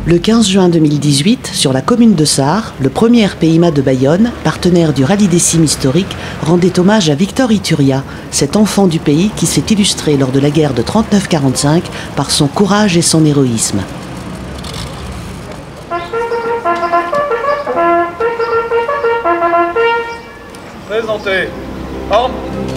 Le 15 juin 2018, sur la commune de Sarre, le premier PIMA de Bayonne, partenaire du rallye des cimes historique, rendait hommage à Victor Ituria, cet enfant du pays qui s'est illustré lors de la guerre de 39-45 par son courage et son héroïsme. Présentez. Arme.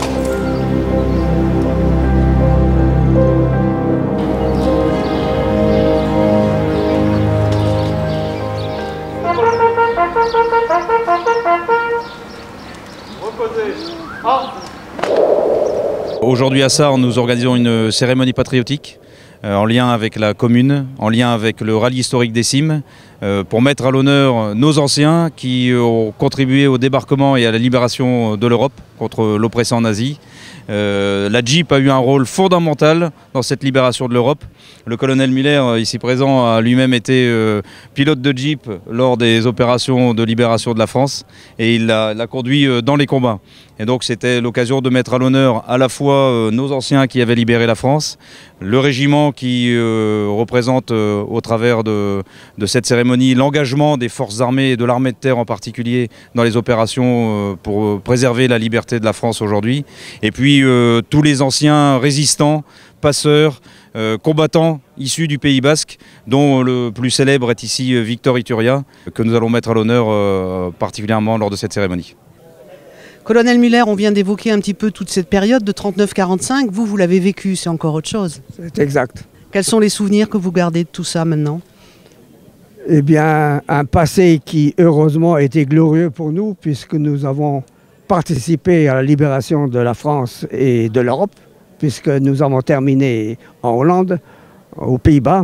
Aujourd'hui à Sarre, nous organisons une cérémonie patriotique en lien avec la commune, en lien avec le rallye historique des cimes, pour mettre à l'honneur nos anciens qui ont contribué au débarquement et à la libération de l'Europe contre l'oppressant nazi. La Jeep a eu un rôle fondamental dans cette libération de l'Europe. Le colonel Muller, ici présent, a lui-même été pilote de Jeep lors des opérations de libération de la France et il l'a conduit dans les combats. Et donc c'était l'occasion de mettre à l'honneur à la fois nos anciens qui avaient libéré la France, le régiment qui représente au travers de cette cérémonie l'engagement des forces armées et de l'armée de terre en particulier dans les opérations pour préserver la liberté de la France aujourd'hui. Et puis tous les anciens résistants, passeurs, combattants issus du Pays Basque, dont le plus célèbre est ici Victor Ituria, que nous allons mettre à l'honneur particulièrement lors de cette cérémonie. Colonel Muller, on vient d'évoquer un petit peu toute cette période de 39-45. Vous l'avez vécu, c'est encore autre chose. C'est exact. Quels sont les souvenirs que vous gardez de tout ça maintenant? Eh bien, un passé qui, heureusement, a été glorieux pour nous, puisque nous avons participé à la libération de la France et de l'Europe, puisque nous avons terminé en Hollande, aux Pays-Bas.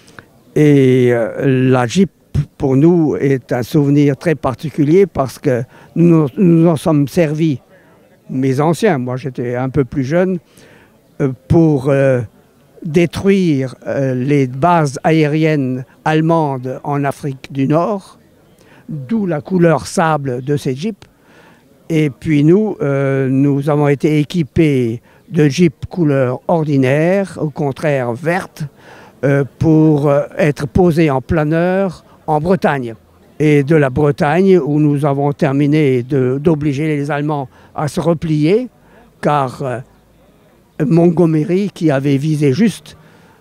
Et la Jeep, pour nous, est un souvenir très particulier parce que nous en sommes servis, mes anciens, moi j'étais un peu plus jeune, pour détruire les bases aériennes allemandes en Afrique du Nord, d'où la couleur sable de ces Jeeps. Et puis nous avons été équipés de Jeeps couleur ordinaire, au contraire verte, pour être posés en planeur en Bretagne. Et de la Bretagne, où nous avons terminé d'obliger les Allemands à se replier, car Montgomery, qui avait visé juste,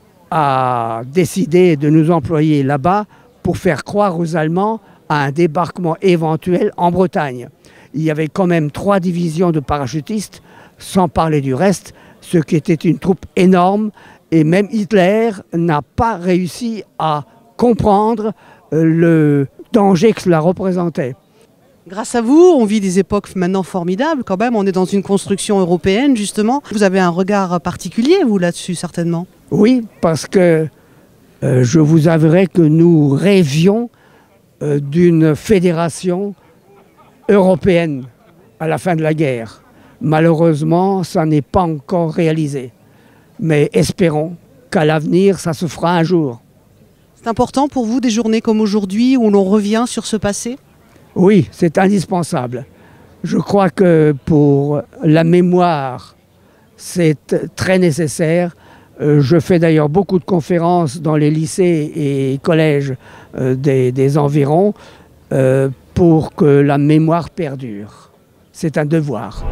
a décidé de nous employer là-bas pour faire croire aux Allemands à un débarquement éventuel en Bretagne. Il y avait quand même 3 divisions de parachutistes, sans parler du reste, ce qui était une troupe énorme, et même Hitler n'a pas réussi à comprendre le danger que cela représentait. Grâce à vous, on vit des époques maintenant formidables quand même. On est dans une construction européenne justement. Vous avez un regard particulier, vous, là-dessus, certainement? Oui, parce que je vous avouerai que nous rêvions d'une fédération européenne à la fin de la guerre. Malheureusement, ça n'est pas encore réalisé. Mais espérons qu'à l'avenir, ça se fera un jour. C'est important pour vous des journées comme aujourd'hui où l'on revient sur ce passé? Oui, c'est indispensable. Je crois que pour la mémoire, c'est très nécessaire. Je fais d'ailleurs beaucoup de conférences dans les lycées et collèges des environs pour que la mémoire perdure. C'est un devoir.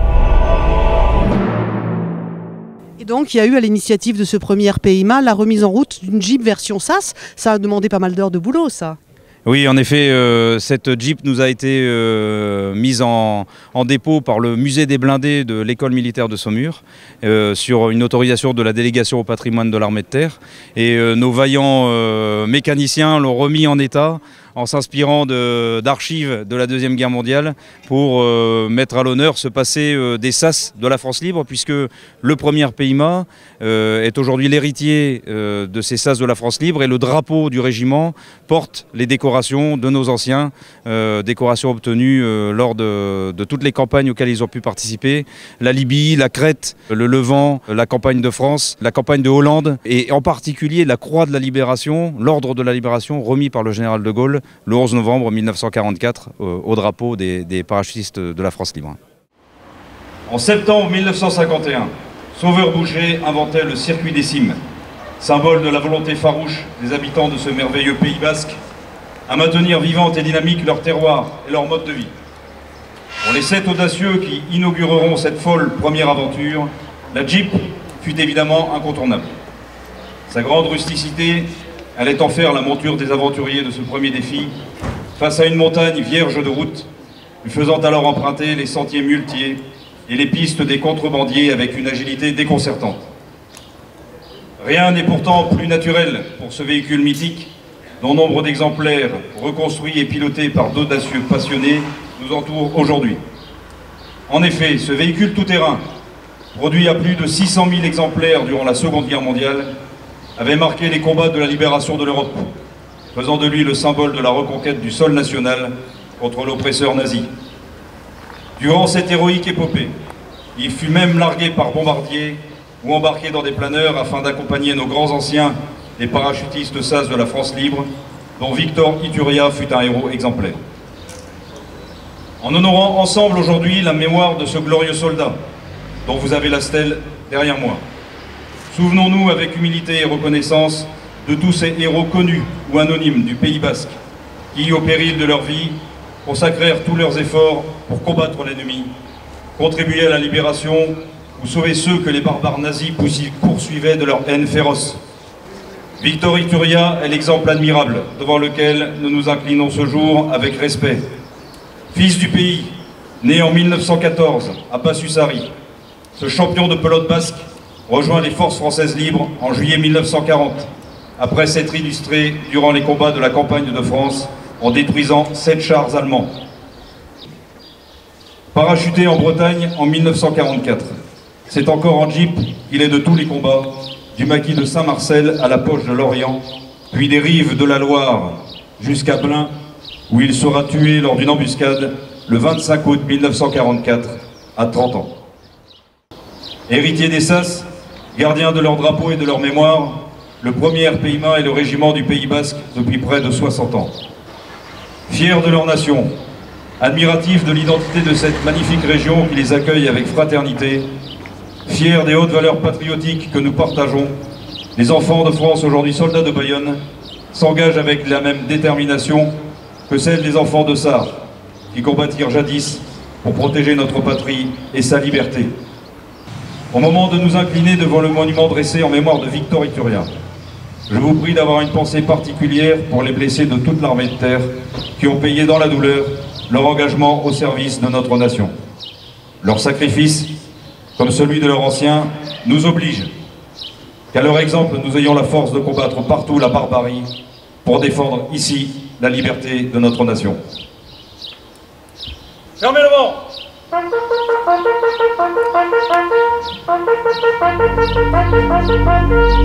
Et donc, il y a eu à l'initiative de ce premier PIMA la remise en route d'une Jeep version SAS. Ça a demandé pas mal d'heures de boulot, ça. Oui, en effet, cette Jeep nous a été mise en dépôt par le musée des blindés de l'école militaire de Saumur sur une autorisation de la délégation au patrimoine de l'armée de terre. Et nos vaillants mécaniciens l'ont remis en état en s'inspirant d'archives de la Deuxième Guerre mondiale pour mettre à l'honneur ce passé des SAS de la France libre, puisque le premier PIMA est aujourd'hui l'héritier de ces SAS de la France libre et le drapeau du régiment porte les décorations de nos anciens, décorations obtenues lors de toutes les campagnes auxquelles ils ont pu participer, la Libye, la Crète, le Levant, la campagne de France, la campagne de Hollande et en particulier la Croix de la Libération, l'ordre de la Libération remis par le général de Gaulle le 11 novembre 1944 au drapeau des parachutistes de la France libre. En septembre 1951, Sauveur-Boucher inventait le circuit des cimes. symbole de la volonté farouche des habitants de ce merveilleux Pays basque, à maintenir vivante et dynamique leur terroir et leur mode de vie. Pour les 7 audacieux qui inaugureront cette folle première aventure, la Jeep fut évidemment incontournable. Sa grande rusticité allait en faire la monture des aventuriers de ce premier défi, face à une montagne vierge de route, lui faisant alors emprunter les sentiers muletiers et les pistes des contrebandiers avec une agilité déconcertante. Rien n'est pourtant plus naturel pour ce véhicule mythique, dont nombre d'exemplaires reconstruits et pilotés par d'audacieux passionnés nous entourent aujourd'hui. En effet, ce véhicule tout-terrain, produit à plus de 600 000 exemplaires durant la Seconde Guerre mondiale, avait marqué les combats de la libération de l'Europe, faisant de lui le symbole de la reconquête du sol national contre l'oppresseur nazi. Durant cette héroïque épopée, il fut même largué par bombardiers ou embarqué dans des planeurs afin d'accompagner nos grands anciens, les parachutistes SAS de la France libre, dont Victor Ituria fut un héros exemplaire. En honorant ensemble aujourd'hui la mémoire de ce glorieux soldat, dont vous avez la stèle derrière moi, souvenons-nous avec humilité et reconnaissance de tous ces héros connus ou anonymes du Pays basque, qui, au péril de leur vie, consacrèrent tous leurs efforts pour combattre l'ennemi, contribuer à la libération ou sauver ceux que les barbares nazis poursuivaient de leur haine féroce. Victor Ituria est l'exemple admirable devant lequel nous nous inclinons ce jour avec respect. Fils du pays, né en 1914 à Passusari, ce champion de pelote basque rejoint les forces françaises libres en juillet 1940, après s'être illustré durant les combats de la campagne de France en détruisant 7 chars allemands. Parachuté en Bretagne en 1944, c'est encore en Jeep qu'il est de tous les combats, du maquis de Saint-Marcel à la poche de l'Orient, puis des rives de la Loire jusqu'à Blain, où il sera tué lors d'une embuscade le 25 août 1944, à 30 ans. Héritier des SAS, gardien de leur drapeau et de leur mémoire, le premier RPIMA est le régiment du Pays basque depuis près de 60 ans. Fiers de leur nation, admiratifs de l'identité de cette magnifique région qui les accueille avec fraternité, fiers des hautes valeurs patriotiques que nous partageons, les enfants de France, aujourd'hui soldats de Bayonne, s'engagent avec la même détermination que celle des enfants de Sarre, qui combattirent jadis pour protéger notre patrie et sa liberté. Au moment de nous incliner devant le monument dressé en mémoire de Victor Ituria, je vous prie d'avoir une pensée particulière pour les blessés de toute l'armée de terre qui ont payé dans la douleur leur engagement au service de notre nation. Leur sacrifice, comme celui de leurs anciens, nous oblige qu'à leur exemple nous ayons la force de combattre partout la barbarie pour défendre ici la liberté de notre nation. Fermez le vent! Thank you.